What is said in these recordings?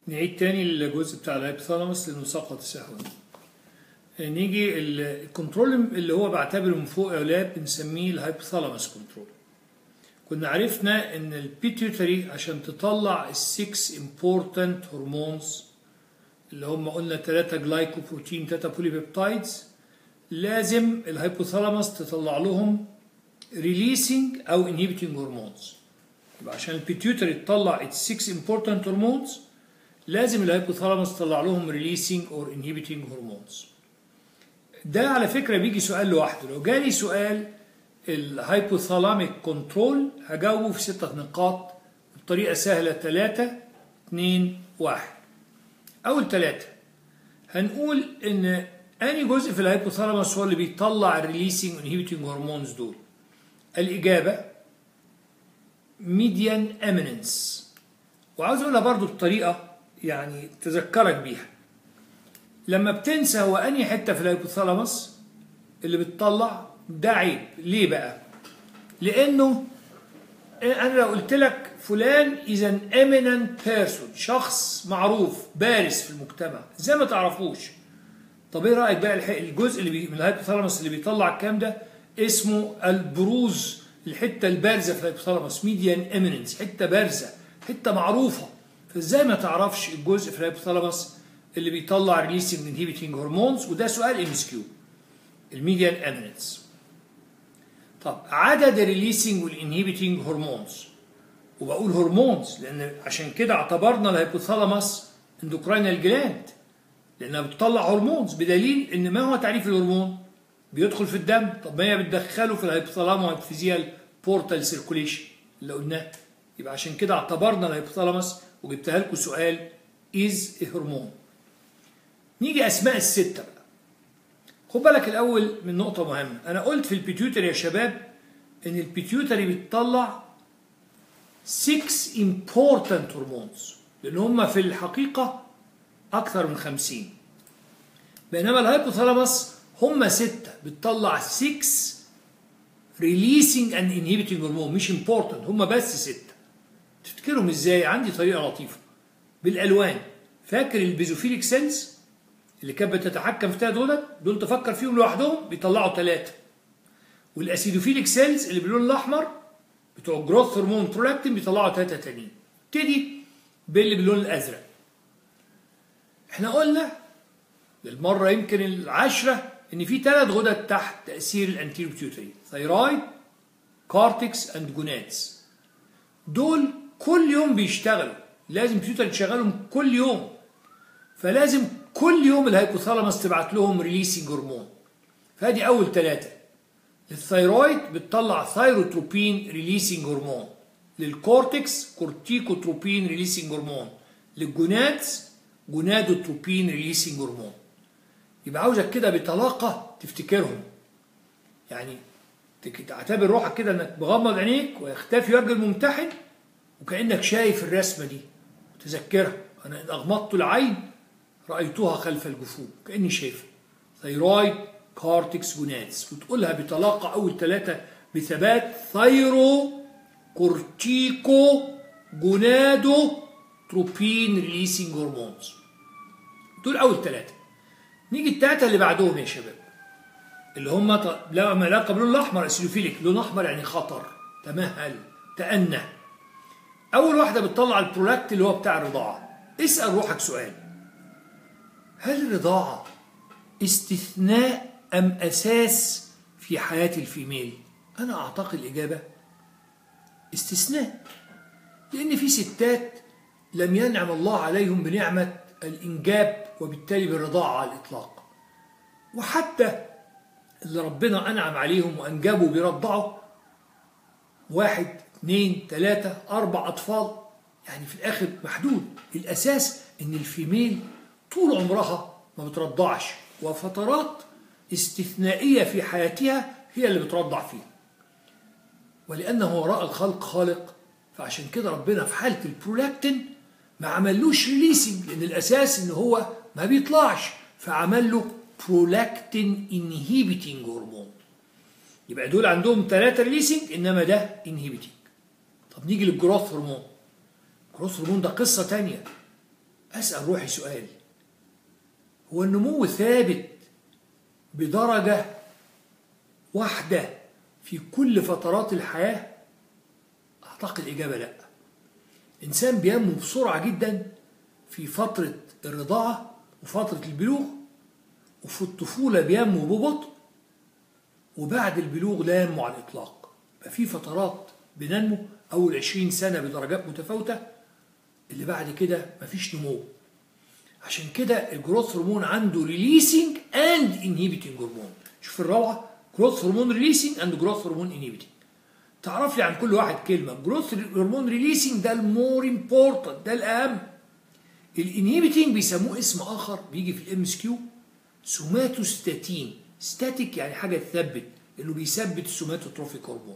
نعيد تاني الجزء بتاع الهايبوثالاموس لانه سقط سهوا. نيجي الكنترول اللي هو بعتبره من فوق يا اولاد بنسميه الهايبوثالاموس كنترول. كنا عرفنا ان البيتيوتري عشان تطلع السكس امبورتنت هرمونز اللي هم قلنا 3 جلايكوبروتين 3 بوليبيبتايدز، لازم الهايبوثالاموس تطلع لهم ريليسنج او انهيبيتنج هرمونز. يبقى عشان البيتيوتري تطلع its 6 important hormones لازم الهايبوثالاموس تطلع لهم ريليسنج اور انهيبيتنج هرمونز. ده على فكره بيجي سؤال لوحده. لو جالي سؤال الهايبوثالاميك كنترول هجاوبه في 6 نقاط بطريقه سهله. 3 2 1. اول 3 هنقول ان انهي جزء في الهايبوثالاموس هو اللي بيطلع الريليسنج انهيبيتنج هرمونز دول؟ الاجابه ميديان اميننس. وعاوز اقولها برضو بطريقه يعني تذكرك بيها. لما بتنسى هو انهي حته في الهايبوثالاموس اللي بتطلع، ده عيب. ليه بقى؟ لانه انا لو قلت لك فلان is an eminent person، شخص معروف بارز في المجتمع، ازاي ما تعرفوش؟ طب ايه رايك بقى الجزء اللي من الهايبوثالاموس اللي بيطلع الكلام ده اسمه البروز، الحته البارزه في الهايبوثالاموس، ميديان اميننس، حته بارزه، حته معروفه. فازاي ما تعرفش الجزء في الهايبوثالاموس اللي بيطلع ريليسنج انهيبيتنج هرمونز؟ وده سؤال ام اس كيو. الميديان اميننس. طب عدد الريليسنج والانهيبيتنج هرمونز، وبقول هرمونز لان عشان كده اعتبرنا الهايبوثالاموس اندوكراينال جلاند، لانها بتطلع هرمونز، بدليل ان ما هو تعريف الهرمون؟ بيدخل في الدم. طب ما هي بتدخله في الهايبوثالامو هايبوفيزيال بورتال سيركوليشن اللي قلناه. يبقى عشان كده اعتبرنا الهايبوثالاموس وجبتها لكم سؤال از هرمون. نيجي اسماء السته بقى. خد بالك الاول من نقطه مهمه. انا قلت في البيتيوتري يا شباب ان البيتيوتري بتطلع 6 important هرمونز، لان هم في الحقيقه اكثر من 50. بينما الهايبوثالاموس هم 6 بتطلع 6 ريليسنج اند انهيبيتنج هرمون، مش امبورتنت، هم بس 6. تفتكرهم ازاي؟ عندي طريقه لطيفه بالالوان. فاكر البيزوفيليك سيلز اللي كانت بتتحكم فيها دول تفكر فيهم لوحدهم بيطلعوا 3، والاسيدوفيليك سيلز اللي باللون الاحمر بتوع الجروث هرمون برولاكتين بيطلعوا 3 تانيين. ابتدي باللي باللون الازرق. احنا قلنا للمره يمكن العاشره ان في 3 غدد تحت تاثير الانتيريو بيتيوتري: ثايرويد، كورتكس اند جونادز. دول كل يوم بيشتغلوا، لازم البيتيوتري تشغلهم كل يوم، فلازم كل يوم الهايبوثالاموس تبعت لهم ريليسنج هرمون. فادي اول 3. للثايرويد بتطلع ثايروتروبين ريليسنج هرمون، للكورتكس كورتيكوتروبين ريليسنج هرمون، للجونادز جونادوتروبين ريليسنج هرمون. يبقى عاوزك كده بطلاقه تفتكرهم، يعني تعتبر روحك كده انك مغمض عينيك ويختفي وجه الممتحن وكانك شايف الرسمه دي وتذكرها. انا ان اغمضت العين رايتها خلف الجفون، كاني شايفها. ثايرويد، كورتكس، جونادز. وتقولها بطلاقه اول 3 بثبات: ثايرو كورتيكو جونادو تروبين ريليسنج هرمونز. دول اول 3. نيجي ال3 اللي بعدهم يا شباب اللي هم لهم علاقه باللون الاحمر، اسيدوفيليك. لون احمر يعني خطر، تمهل، تأنى. اول واحده بتطلع البرولاكت اللي هو بتاع الرضاعه. اسال روحك سؤال: هل الرضاعه استثناء ام اساس في حياه الفيميل؟ انا اعتقد الاجابه استثناء، لان في ستات لم ينعم الله عليهم بنعمه الانجاب وبالتالي بالرضاعه على الاطلاق. وحتى اللي ربنا انعم عليهم وانجبوا بيرضعوا 1 2 3 4 اطفال، يعني في الاخر محدود. الاساس ان الفيميل طول عمرها ما بترضعش، وفترات استثنائيه في حياتها هي اللي بترضع فيها. ولانه وراء الخلق خالق، فعشان كده ربنا في حاله البرولاكتين ما عملوش ريليسنج، لان الاساس ان هو ما بيطلعش، فعمل له برولاكتين انهيبيتنج هرمون. يبقى دول عندهم 3 ريليسنج انما ده انهيبيتنج. طب نيجي للجروث هرمون. الجروث هرمون ده قصه ثانيه. أسأل روحي سؤال: هو النمو ثابت بدرجة واحدة في كل فترات الحياة؟ أعتقد الإجابة لأ. إنسان بينمو بسرعة جدا في فترة الرضاعة وفترة البلوغ، وفي الطفولة بينمو ببطء، وبعد البلوغ لا ينمو على الإطلاق. ففي فترات بننمو أول 20 سنة بدرجات متفاوتة، اللي بعد كده مفيش نمو. عشان كده الجروث هرمون عنده ريليسنج اند انهيبيتنج هرمون. شوف الروعة، جروث هرمون ريليسنج اند جروث هرمون انهيبيتنج. تعرف لي عن كل واحد كلمة. جروث هرمون ريليسنج ده المور امبورتنت، ده الأهم. الانهيبيتنج بيسموه اسم آخر بيجي في الام اس كيو، سوماتوستاتين. ستاتيك يعني حاجة تثبت، انه بيثبت السوماتوتروفيك هرمون.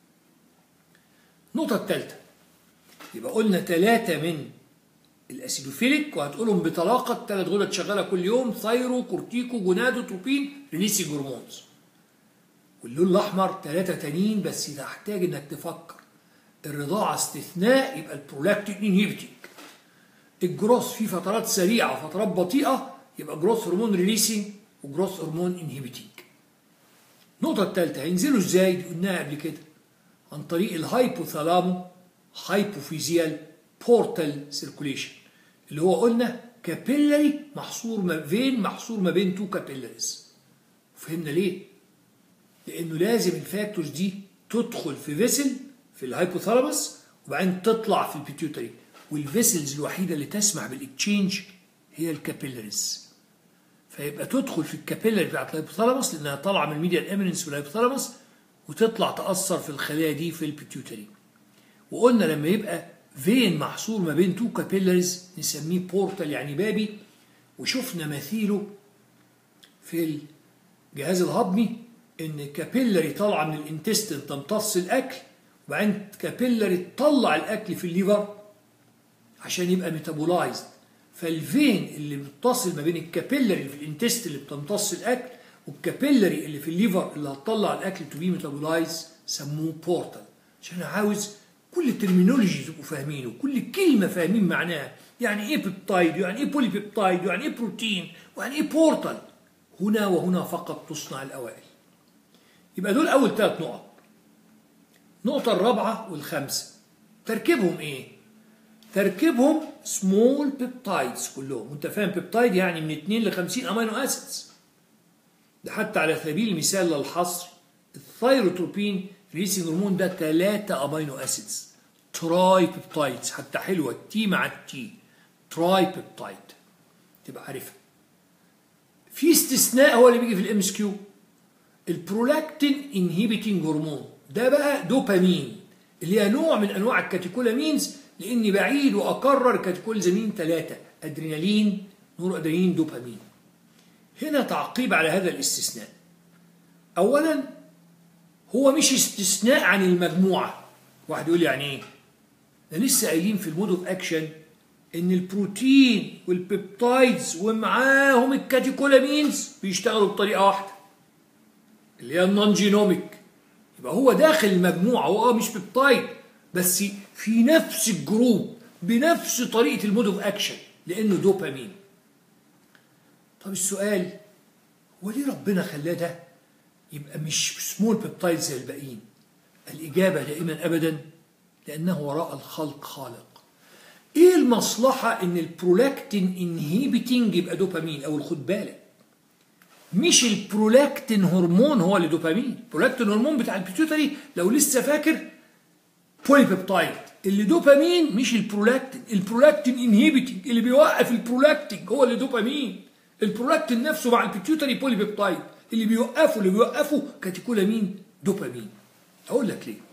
النقطة الثالثة، يبقى قلنا 3 من الاسيدوفيليك، وهتقولهم بطلاقة 3 غدد شغالة كل يوم: ثايرو، كورتيكو، جونادوتروبين، ريليسنج هرمونز. واللون الأحمر 3 تانيين، بس تحتاج انك تفكر. الرضاعة استثناء، يبقى البرولاكتين انهيبيتنج. الجروث في فترات سريعة وفترات بطيئة، يبقى جروث هرمون ريليسنج وجروث هرمون انهيبيتنج. النقطة الثالثة، هينزلوا ازاي؟ دي قلناها قبل كده، عن طريق الهايبوثالامو هايبوفيزيال بورتال سيركوليشن، اللي هو قلنا كابيلاري محصور ما بين 2 كابيلاريز. فهمنا ليه؟ لأنه لازم الفاكتورز دي تدخل في فيسل في الهايبوثالاموس، وبعدين تطلع في البيتيوتري، والفيسلز الوحيدة اللي تسمح بالاكتشينج هي الكابيلاريز. فيبقى تدخل في الكابيلاري بتاعت الهايبوثالاموس، لأنها طالعة من الميديال اميننس والهايبوثالاموس، وتطلع تأثر في الخلايا دي في البيتيوتري. وقلنا لما يبقى فين محصور ما بين 2 كابيلاريز نسميه بورتال، يعني بابي. وشفنا مثيله في الجهاز الهضمي، ان كابيلاري طالعه من الانتستين تمتص الاكل، وبعدين كابيلاري تطلع الاكل في الليفر عشان يبقى ميتابولايزد. فالفين اللي متصل ما بين الكابيلاري اللي في الانتستين اللي بتمتص الاكل والكابيلاري اللي في الليفر اللي هتطلع الاكل تو بي ميتابولايز سموه بورتال. عشان عاوز كل الترمينولوجي تبقوا فاهمينه، كل كلمه فاهمين معناها. يعني ايه بيبتايد، يعني ايه بولي بيبتايد، يعني ايه بروتين، ويعني ايه بورتال. هنا وهنا فقط تصنع الاوائل. يبقى دول اول 3 نقط. النقطه الرابعه والخامسه تركيبهم ايه؟ تركيبهم سمول بيبتايدز كلهم. وانت فاهم بيبتايد يعني من 2 ل 50 امينو اسيدز. ده حتى على سبيل المثال للحصر، الثايروتروبين ريليسنج هرمون ده 3 امينو اسيدز، تراي بيبتايدز. حتى حلوه التي مع التي، تراي بيبتايد، تبقى عارفها. في استثناء هو اللي بيجي في الام اس كيو، البرولاكتين انهيبيتنج هرمون. ده بقى دوبامين، اللي هي نوع من انواع الكاتيكولامينز، لاني بعيد واكرر كاتيكولامين 3: ادرينالين، نور ادرينالين، دوبامين. هنا تعقيب على هذا الاستثناء. اولا، هو مش استثناء عن المجموعه. واحد يقول لي يعني ايه؟ ده لسه قايلين في المود اوف اكشن ان البروتين والبيبتايدز ومعاهم الكاتيكولامينز بيشتغلوا بطريقه واحده اللي هي النون جينوميك. يبقى هو داخل المجموعه، هو مش بيبتايد بس في نفس الجروب بنفس طريقه المود اوف اكشن لانه دوبامين. طب السؤال، هو ليه ربنا خلاه ده يبقى مش سمول بيبتايد زي الباقيين؟ الاجابه دائما ابدا لانه وراء الخلق خالق. ايه المصلحه ان البرولاكتين انهيبيتنج يبقى دوبامين؟ او خد بالك، مش البرولاكتين هرمون هو اللي دوبامين. البرولاكتين هرمون بتاع البيتيوتري لو لسه فاكر بولي بيبتايد. اللي دوبامين مش البرولاكتين، البرولاكتين انهيبيتنج اللي بيوقف البرولاكتين هو اللي دوبامين. البرولاكتين نفسه مع البيتيوتري بولي بيبتايد، اللي بيوقفه كاتيكولامين دوبامين. اقول لك ليه.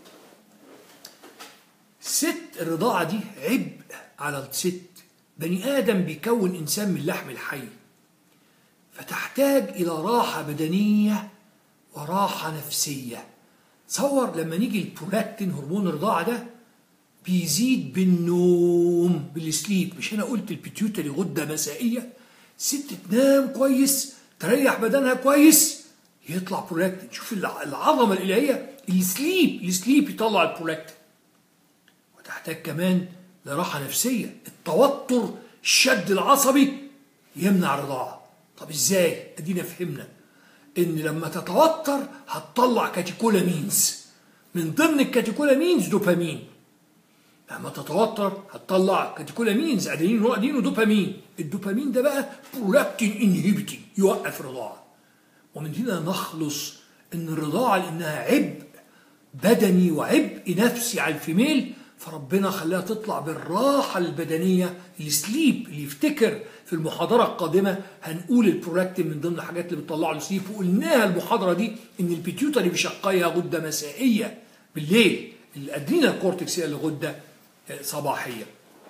الرضاعه دي عبء على الست. بني ادم بيكون انسان من لحم الحي، فتحتاج الى راحه بدنيه وراحه نفسيه. تصور لما نيجي البرولاكتين هرمون الرضاعه ده بيزيد بالنوم، بالسليب. مش انا قلت البيتيوتري غده مسائيه؟ ست تنام كويس، تريح بدنها كويس، يطلع برولاكتين. شوف العظمه الالهيه، السليب يطلع البرولاكتين. وتحتاج كمان لراحه نفسيه. التوتر الشد العصبي يمنع الرضاعة. طب ازاي؟ ادينا فهمنا ان لما تتوتر هتطلع كاتيكولامينز، من ضمن الكاتيكولامينز دوبامين. لما تتوتر هتطلع كاتيكولامينز، ادرينالين ونوادين ودوبامين. الدوبامين ده بقى برولاكتين انهيبيتنج، يوقف الرضاعة. ومن هنا نخلص ان الرضاعة لانها عبء بدني وعبء نفسي على الفيميل، فربنا خلاها تطلع بالراحة البدنية، السليب. اللي يفتكر في المحاضرة القادمة هنقول البرولاكتين من ضمن الحاجات اللي بتطلع له سليب، وقلناها المحاضرة دي ان البيتيوتري بشقيها غدة مسائية بالليل، الادرينال كورتكس هي الغدة صباحية.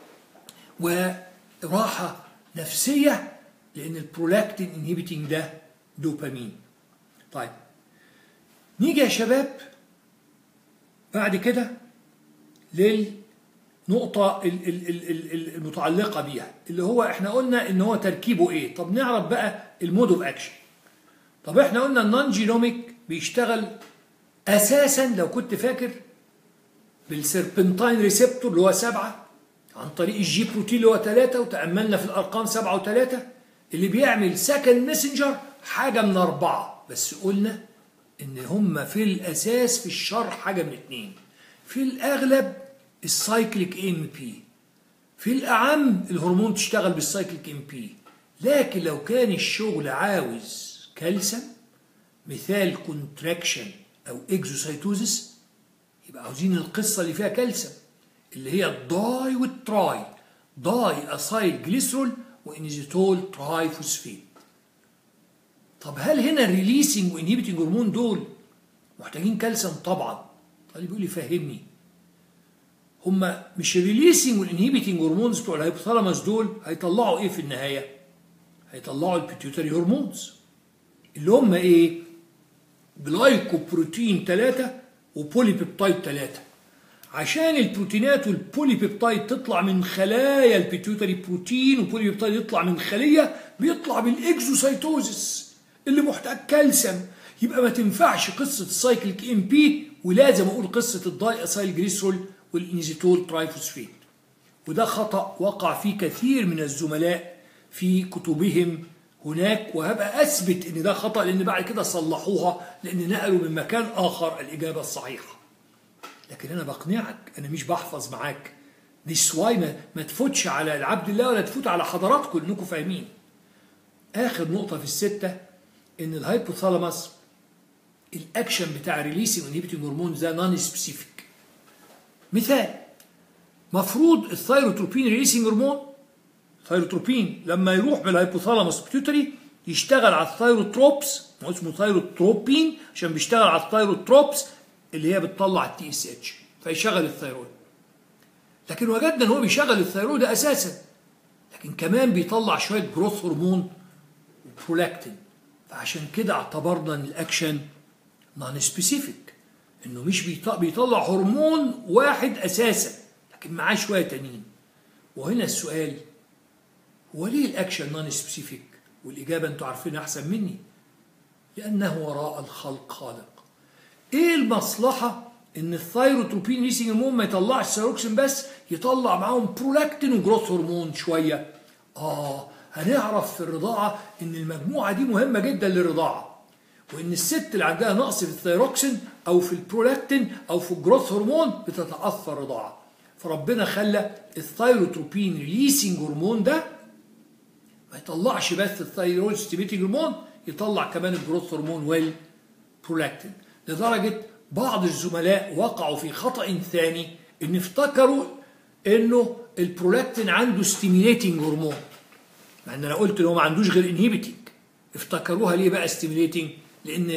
وراحة نفسية لان البرولاكتين انهيبيتنج ده دوبامين. طيب نيجي يا شباب بعد كده للنقطة المتعلقة بيها، اللي هو احنا قلنا ان هو تركيبه ايه. طب نعرف بقى المود اوف اكشن. طب احنا قلنا النون جينوميك بيشتغل اساسا لو كنت فاكر بالسيربنتاين ريسبتور اللي هو 7، عن طريق الجي بروتين اللي هو 3، وتأملنا في الارقام 7 و3، اللي بيعمل سكند ميسنجر حاجة من 4. بس قلنا ان هم في الاساس في الشرح حاجة من 2. في الاغلب السايكليك ام بي، في الاعم الهرمون تشتغل بالسايكليك ام بي. لكن لو كان الشغل عاوز كالسيوم، مثال كونتراكشن او اكزوسايتوزس، يبقى عاوزين القصه اللي فيها كالسيوم، اللي هي الداي والتراي، داي اسايل جليسرول وانيزيتول تراي فوسفيت. طب هل هنا الريليسنج وانهيبيتنج هرمون دول محتاجين كالسيوم؟ طبعا. طالب بيقول لي فهمني، هما مش الريليسنج والانهيبيتنج هرمونز بتوع الهيبوثالاموس دول هيطلعوا ايه في النهايه؟ هيطلعوا البيتيوتري هرمونز اللي هم ايه؟ جلايكوبروتين 3 وبوليبيبتايد 3. عشان البروتينات والبوليبيبتايد تطلع من خلايا البيتيوتري، بروتين وبوليبيبتايد يطلع من خليه، بيطلع بالاكزوسايتوزس اللي محتاج كالسيوم. يبقى ما تنفعش قصه السايكليك ام بي، ولازم اقول قصه الداي اسايل جليسرول والانيزيتول ترايفوسفيت. وده خطأ وقع فيه كثير من الزملاء في كتبهم هناك، وهبقى أثبت إن ده خطأ لأن بعد كده صلحوها، لأن نقلوا من مكان آخر الإجابة الصحيحة. لكن أنا بقنعك، أنا مش بحفظ معاك. دي سواي ما تفوتش على العبد الله ولا تفوت على حضراتكم إنكم فاهمين. آخر نقطة في الستة إن الهايبوثالاموس الأكشن بتاع ريليسنج انهيبيتنج هرمون ده نون سبيسيفيك. مثال، مفروض الثايروتروبين ريليسنج هرمون، ثايروتروبين لما يروح بالهايبوثالاموس بيتيوتري يشتغل على الثايروتروبس، هو اسمه ثايروتروبين عشان بيشتغل على الثايروتروبس اللي هي بتطلع التي اس اتش، فيشغل الثايرويد. لكن وجدنا ان هو بيشغل الثايرويد اساسا، لكن كمان بيطلع شويه جروث هرمون وبرولاكتين. فعشان كده اعتبرنا ان الاكشن نون سبيسيفيك، انه مش بيطلع هرمون واحد اساسا، لكن معاه شويه تانيين. وهنا السؤال، هو ليه الاكشن نون سبيسيفيك؟ والاجابه انتوا عارفينها احسن مني، لانه وراء الخلق خالق. ايه المصلحه ان الثايروتروبين ريليسنج هرمون ما يطلعش ثايروكسين بس، يطلع معاهم برولاكتين وجروث هرمون شويه؟ هنعرف في الرضاعه ان المجموعه دي مهمه جدا للرضاعه، وان الست اللي عندها نقص في الثايروكسين او في البرولاكتين او في الجروث هرمون بتتاثر الرضاعه. فربنا خلى الثايروتروبين ريليسنج هرمون ده ما يطلعش بس الثايرويد ستيميتنج هرمون، يطلع كمان الجروث هرمون والبرولاكتين. لدرجه بعض الزملاء وقعوا في خطأ ثاني، ان افتكروا انه البرولاكتين عنده ستيميليتنج هرمون، مع ان انا قلت ان هو ما عندوش غير انهيبيتنج. افتكروها ليه بقى ستيميليتنج؟ لان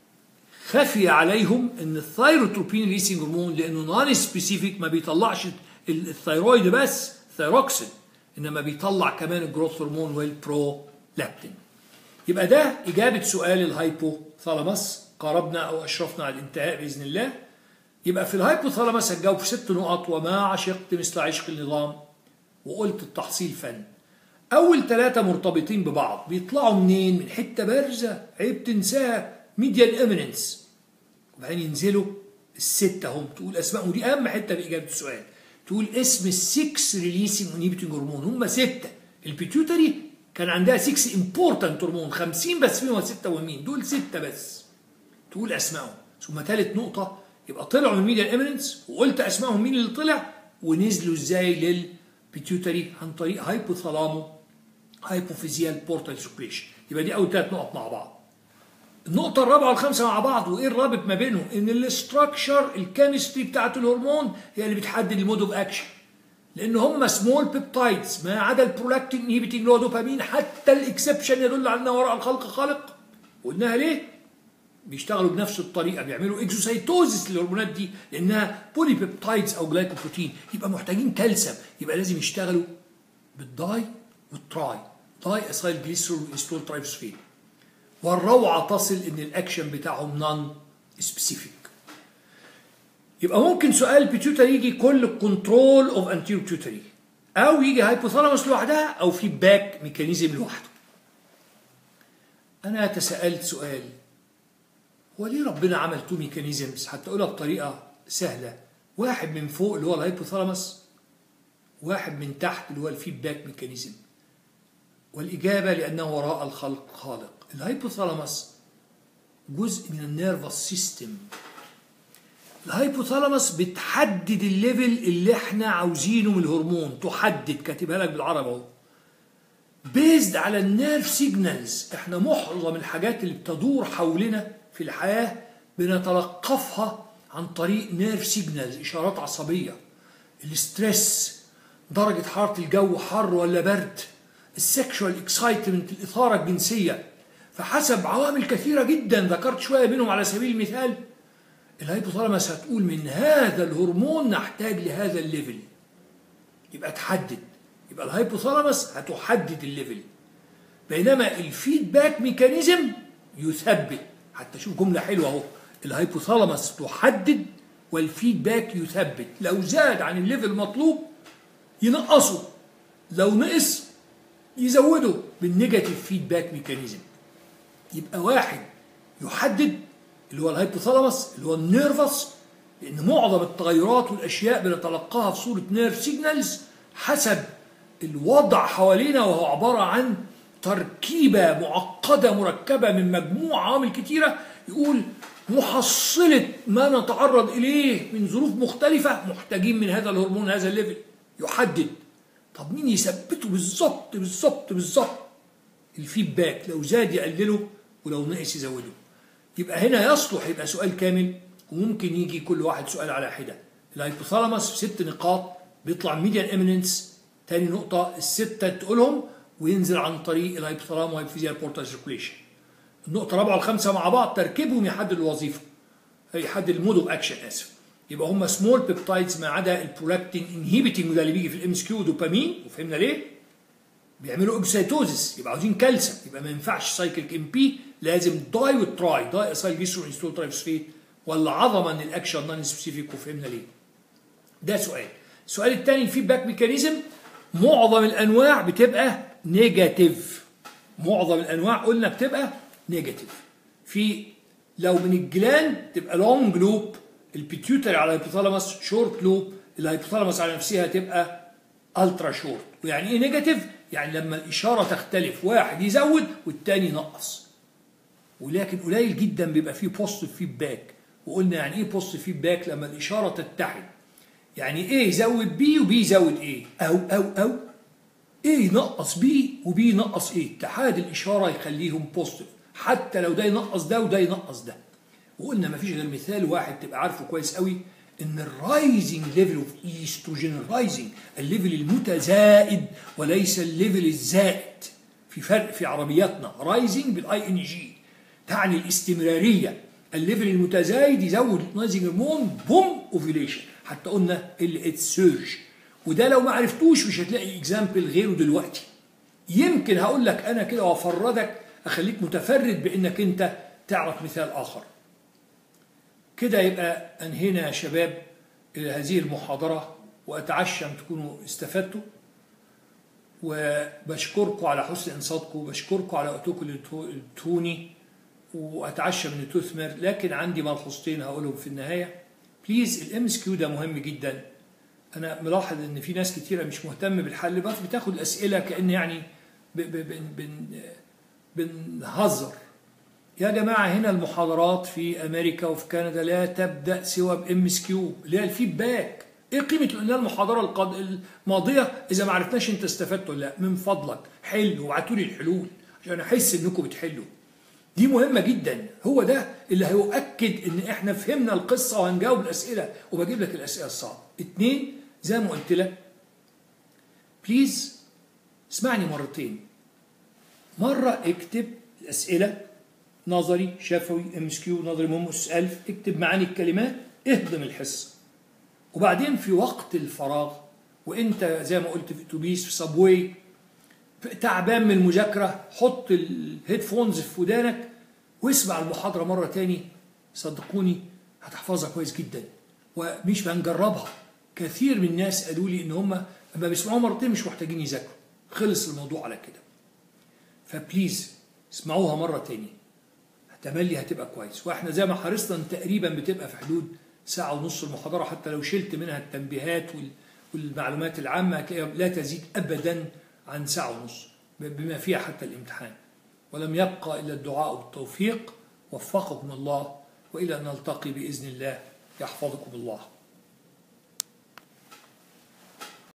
خفي عليهم ان الثايروتروبين ريليسنج هرمون لانه نون سبيسيفيك ما بيطلعش الثايرويد بس ثايروكسين، انما بيطلع كمان الجروث هرمون والبرولاكتين. يبقى ده اجابه سؤال الهايبوثالاموس. قربنا او اشرفنا على الانتهاء باذن الله. يبقى في الهايبوثالاموس هتجاوب في 6 نقط. وما عشقت مثل عشق النظام، وقلت التحصيل فن. اول 3 مرتبطين ببعض، بيطلعوا منين؟ من حته بارزه عيب تنساها، ميديان اميننس. وبعدين ينزلوا ال6 هم، تقول اسماء، ودي اهم حته في اجابه السؤال. تقول اسم ال6 ريليسنج انهيبيتنج هرمون، هم 6 البيتيوتري كان عندها 6 امبورتنت هرمون، 50 بس فيهم 6 مهمين، دول 6 بس تقول اسمائهم. ثم ثالث نقطه، يبقى طلعوا من الميديال اميننس وقلت اسمائهم مين اللي طلع ونزلوا ازاي للبيتيوتري عن طريق هايبوثالامو هايبوفيزيال بورتال سكريشن. يبقى دي اول 3 نقط مع بعض. النقطة الرابعة والخامسة مع بعض، وايه الرابط ما بينهم؟ ان الاستراكشر الكيمستري بتاعت الهرمون هي اللي بتحدد المود اوف اكشن، لان هم سمول بيبتايدز ما عدا البرولاكتين انهيبيتنج اللي هو دوبامين، حتى الاكسبشن يدل على ان وراء الخلق خالق. قلناها ليه؟ بيشتغلوا بنفس الطريقة، بيعملوا اكزوسايتوزيس للهرمونات دي لانها بولي بيبتايدز او جلايكوبروتين، يبقى محتاجين كالسيوم، يبقى لازم يشتغلوا بالداي والتراي، داي اسايل جليسرول والاستول ترايفوسفين. والروعة تصل ان الاكشن بتاعهم نون سبيسيفيك. يبقى ممكن سؤال بيتيوتري يجي كل كنترول اوف انتيريور بيتيوتري، او يجي هايبوثالاموس لوحدها، او فيدباك ميكانيزم لوحده. انا تساءلت سؤال، هو ليه ربنا عمل 2 ميكانيزمز؟ حتى اقولها بطريقه سهله، واحد من فوق اللي هو الهايبوثالاموس، واحد من تحت اللي هو الفيدباك ميكانيزم. والاجابه لانه وراء الخلق خالق. الهايبوثالاموس جزء من النيرفس سيستم. الهايبوثالاموس بتحدد الليفل اللي احنا عاوزينه من الهرمون، تحدد، كاتبها لك بالعربي اهو، بيزد على النيرف سيجنالز. احنا معظم الحاجات اللي بتدور حولنا في الحياه بنتلقفها عن طريق نيرف سيجنالز، اشارات عصبيه. الاسترس، درجه حراره الجو، حر ولا برد، السكشوال اكسايتمنت، الاثاره الجنسيه، فحسب عوامل كثيره جدا ذكرت شويه منهم. على سبيل المثال الهايبوثالاموس هتقول من هذا الهرمون نحتاج لهذا الليفل، يبقى تحدد، يبقى الهايبوثالاموس هتحدد الليفل، بينما الفيدباك ميكانيزم يثبت. حتى شوف جمله حلوه اهو، الهايبوثالاموس تحدد والفيدباك يثبت. لو زاد عن الليفل المطلوب ينقصه، لو نقص يزوده بالنيجاتيف فيدباك ميكانيزم. يبقى واحد يحدد اللي هو الهايبوثالاموس اللي هو النيرفس، لان معظم التغيرات والاشياء بنتلقاها في صوره نيرف سيجنالز حسب الوضع حوالينا، وهو عباره عن تركيبه معقده مركبه من مجموعه عوامل كتيره. يقول محصله ما نتعرض اليه من ظروف مختلفه محتاجين من هذا الهرمون هذا الليفل، يحدد. طب مين يثبته بالظبط بالظبط بالظبط؟ الفيدباك، لو زاد يقلله ولو نقص يزوده. يبقى هنا يصلح يبقى سؤال كامل، وممكن يجي كل واحد سؤال على حده. الهايبوثالاموس في 6 نقاط، بيطلع ميديان اميننس، تاني نقطة ال6 تقولهم وينزل عن طريق الهايبوثالامو هايبوفيزيال بورتال سيركوليشن. النقطة الرابعة والخامسة مع بعض تركيبهم يحدد الوظيفة، يحدد المود اوف اكشن، اسف. يبقى هم سمول بيبتايدز ما عدا البرولاكتين انهيبيتنج، وده اللي بيجي في الام اس كيو، دوبامين، وفهمنا ليه؟ بيعملوا اكسيتوزيس، يبقى عاوزين كالسيوم، يبقى ما ينفعش سايكليك ام بي، لازم داي وتراي، داي اسايل جليسرول انستول ترايفوسفيت، ولا عظمه ان الاكشن نون سبيسيفيك، وفهمنا ليه. ده سؤال. السؤال الثاني الفيدباك ميكانيزم، معظم الانواع بتبقى نيجاتيف، معظم الانواع قلنا بتبقى نيجاتيف. في لو من الجلاند تبقى لونج لوب، البيتيوتري على الهايبوثالاموس شورت لوب، الهايبوثالاموس على نفسها تبقى الترا شورت. ويعني ايه نيجاتيف؟ يعني لما الاشاره تختلف، واحد يزود والتاني ينقص. ولكن قليل جدا بيبقى فيه بوزيتيف فيدباك. وقلنا يعني ايه بوزيتيف فيدباك؟ لما الاشاره تتحد، يعني ايه يزود بي وبي يزود ايه، او ايه ينقص بي وبي ينقص ايه، اتحاد الاشاره يخليهم بوزيتيف، حتى لو ده ينقص ده وده ينقص ده. وقلنا مفيش غير مثال واحد تبقى عارفه كويس قوي، ان الرايزنج ليفل اوف ايستروجين، الرايزنج الليفل المتزايد وليس الليفل الزائد. في فرق في عربياتنا، رايزنج بالاي ان جي تعني الاستمراريه، الليفل المتزايد يزود الرايزنج هرمون، بوم اوفيليشن. حتى قلنا ال سيرج، وده لو ما عرفتوش مش هتلاقي اكزامبل غيره دلوقتي. يمكن هقول لك انا كده وافردك، اخليك متفرد بانك انت تعرف مثال اخر. كده يبقى انهينا يا شباب هذه المحاضرة، وأتعشى أن تكونوا استفدتوا، وبشكركم على حسن إنصاتكم، وبشكركم على وقتكم اللي اديتوني، وأتعشى من تثمر. لكن عندي ملحوظتين هقولهم في النهاية. بليز الام اس كيو ده مهم جدا، أنا ملاحظ إن في ناس كتيرة مش مهتمة بالحل، بس بتاخد الأسئلة كأن يعني بنهزر. يا جماعة هنا المحاضرات في أمريكا وفي كندا لا تبدأ سوى بMSQ اللي هي الفيدباك. إيه قيمة لنا المحاضرة الماضية إذا ما عرفناش أنت استفدت ولا لا؟ من فضلك حل وابعتوا لي الحلول عشان أحس إنكم بتحلوا. دي مهمة جدا، هو ده اللي هيؤكد إن إحنا فهمنا القصة وهنجاوب الأسئلة وبجيب لك الأسئلة الصعبة. 2، زي ما قلت لك بليز اسمعني مرتين. مرة اكتب الأسئلة نظري شفوي MSQ نظري مهم أس 1000، اكتب معاني الكلمات، اهضم الحصة. وبعدين في وقت الفراغ وانت زي ما قلت في اتوبيس في صابواي تعبان من المذاكرة، حط الهيدفونز في ودانك واسمع المحاضرة مرة تاني. صدقوني هتحفظها كويس جدا. ومش هنجربها، كثير من الناس قالوا لي ان هم لما بيسمعوها مرتين مش محتاجين يذاكروا، خلص الموضوع على كده. فبليز اسمعوها مرة تاني، تملي هتبقى كويس. واحنا زي ما حرصنا تقريبا بتبقى في حدود ساعة ونص المحاضرة، حتى لو شلت منها التنبيهات والمعلومات العامة هتلاقيها لا تزيد أبدا عن ساعة ونص بما فيها حتى الامتحان. ولم يبقى إلا الدعاء بالتوفيق. وفقكم الله، وإلى أن نلتقي بإذن الله، يحفظكم الله.